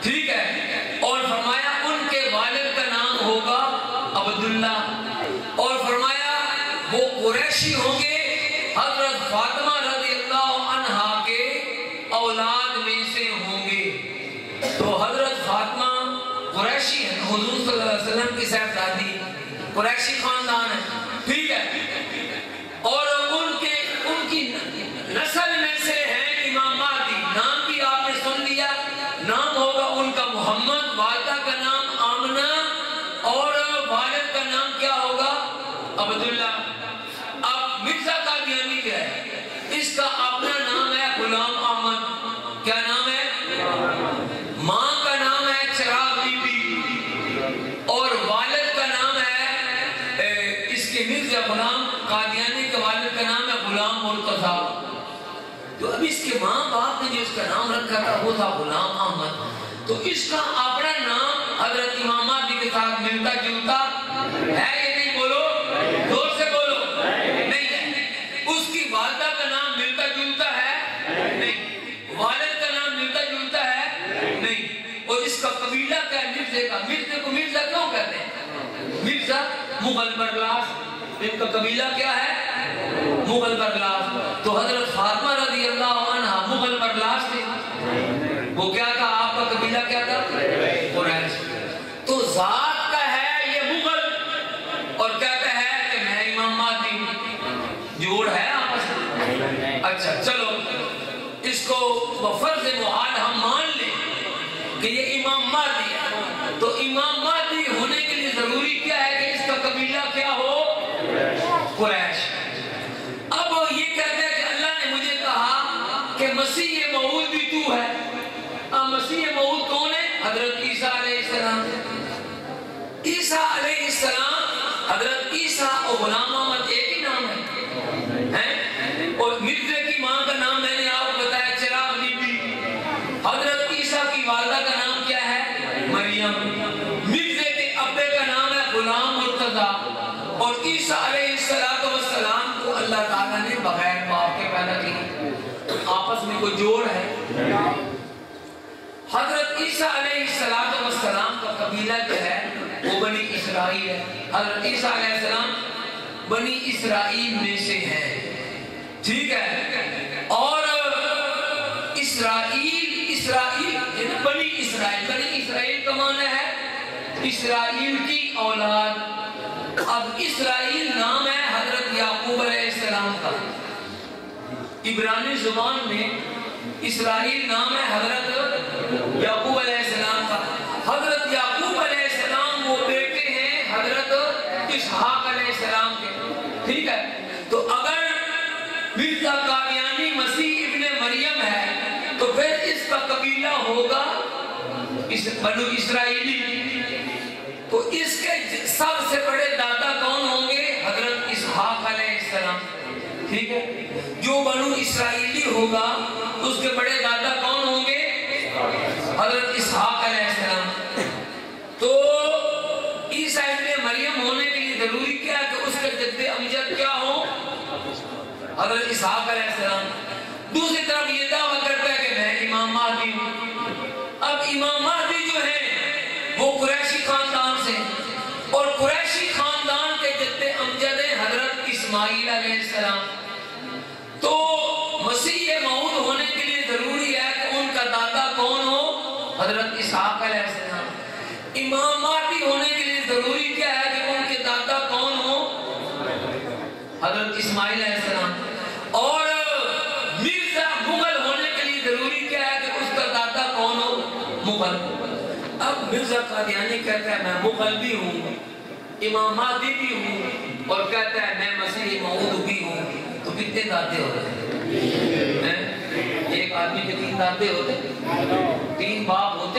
ٹھیک ہے، اور فرمایا ان کے والد کا نام ہوگا عبداللہ، اور فرمایا وہ قریشی ہوں گے، حضرت فاطمہ رضی اللہ عنہا کے اولاد میں سے ہوں گے۔ تو حضرت فاطمہ قریشی ہیں، حضور صلی اللہ علیہ وسلم کی صاحبزادی، قریشی خاندان ہے، ٹھیک ہے، اور ان کی نسل میں سے ہیں امام مہدی۔ نام بھی آپ نے سن لیا، نام ہوگا ان کا محمد، والدہ کا نام آمنہ، اور والد کا نام کیا ہوگا؟ عبداللہ۔ اب مرزا قادیانی کیا ہے؟ اس کا اپنا نام ہے غلام احمد۔ کیا نام ہے؟ ماں کا نام ہے چراغ بی بی، اور والد کا نام ہے اس کے مرزا غلام قادیانی کے والد کا نام ہے غلام مرتضیٰ۔ تو اب اس کے ماں باپ نے جو اس کا نام رکھا تھا وہ تھا غلام احمد، تو اس کا اپنا نام حضرت امام مہدی کے ساتھ ملتا جلتا ہے یا نہیں؟ بولو، زور سے بولو، نہیں ہے۔ اس کی والدہ کا نام ملتا جلتا ہے؟ نہیں۔ والد کا نام ملتا جلتا ہے؟ نہیں۔ اور اس کا قبیلہ کیا ہے؟ مرزے کا۔ مرزے کو مرزا کیوں کہتے ہیں؟ مرزا مغل برلاس، ان کا قبیلہ کیا ہے؟ مغل برلاس۔ تو حضرت فاطمہ رضی اللہ عنہ مغل برلاس تھے، وہ کیا تھا؟ آپ کا قبیلہ کیا تھا؟ قریش۔ تو ذات کا ہے یہ مغل، اور کہتا ہے کہ میں امام مہدی ہوں۔ جوڑ ہے آپس میں؟ اچھا چلو، اس کو بفرض محال ہم مان لیں کہ یہ امام مہدی ہے، تو امام مہدی ہونے کے لیے ضروری کیا ہے کہ اس کا قبیلہ کیا ہو؟ قریش۔ اب یہ کہتا ہے کہ اللہ نے مجھے کہا کہ مسیح موعود بھی تو ہے۔ اب مسیح موعود کون ہے؟ حضرت عیسیٰ علیہ السلام۔ عیسیٰ علیہ السلام، حضرت عیسیٰ اور غلام محمد ایک ہی نام ہے، اور مرزے کی ماں کا نام میں نے آپ کو بتایا چراغ بی بی، حضرت عیسیٰ کی والدہ کا نام کیا ہے؟ مریم، مرزے کے ابے کا نام ہے غلام مرتضیٰ، اور عیسیٰ علیہ السلام کو اللہ تعالیٰ نے بغیر باپ کے پیدا کی۔ آپس میں کوئی جوڑ ہے؟ حضرت عیسیٰ علیہ السلام کا قبیلہ جو ہے وہ بنی اسرائیل ہے۔ حضرت عیسیٰ علیہ السلام بنی اسرائیل میں سے ہیں، ٹھیک ہے، اور اسرائیل بنی اسرائیل کا معنی ہے اسرائیل کی اولاد۔ اب اسرائیل نام ہے حضرت یعقوب علیہ السلام کا، عبرانی زبان میں اسرائیل نام ہے حضرت یعقوب علیہ السلام کا۔ حضرت یعقوب علیہ السلام وہ بیٹے ہیں حضرت اسحاق علیہ السلام کے، ٹھیک ہے۔ تو اگر مرزا قادیانی مسیح ابن مریم ہے تو پھر اس کا قبیلہ ہوگا بنو اسرائیلی۔ تو اس کے سب سے بڑے دادا کون ہوں گے؟ حضرت اسحاق علیہ السلام، ٹھیک ہے۔ جو بنو اسرائیلی ہوگا اس کے بڑے دادا کون ہوں گے؟ حضرت اسحاق علیہ السلام۔ تو عیسیٰ ابن مریم ہونے کے لیے ضروری کیا ہے کہ اس کے جد امجد کیا ہو؟ حضرت اسحاق علیہ السلام۔ دوسری طرف یہ دعویٰ کرتا ہے کہ میں امام مہدی ہوں۔ اب امام مہدی جو ہے وہ قریشی خاندان سے، اور قریشی خاندان کے جد امجد ہیں حضرت اسماعیل علیہ السلام۔ تو مسیح موعود ہونے کے لیے ضروری ہے کہ ان کا دادا کون ہو؟ حضرت اسحاق علیہ السلام۔ امام مہدی ہونے کے لیے ضروری کیا ہے کہ ان کے دادا کون ہو؟ حضرت اسماعیل علیہ السلام۔ اور مرزا مغل ہونے کے لیے ضروری کیا ہے کہ اس کا دادا کون ہو؟ مغل۔ اب مرزا قادیانی کہتا ہے میں مغل بھی ہوں، امام مہدی بھی ہوں، اور کہتا ہے میں مسیح موعود بھی ہوں۔ تو کتنے دادے ہوتے ہیں؟ ایک آدمی کے 3 دادے ہوتے، 3 باپ ہوتے۔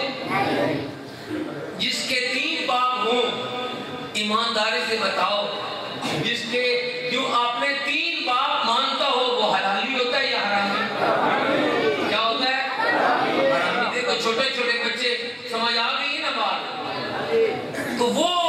جس کے 3 باپ ہوں، ایمانداری سے بتاؤ، جس کے جو آپ نے 3 باپ مانتا ہو وہ حلالی ہوتا ہے یا حرامی؟ کیا ہوتا ہے؟ حرامی۔ دیکھو چھوٹے چھوٹے بچے سمجھ آ گئی نا بات، تو وہ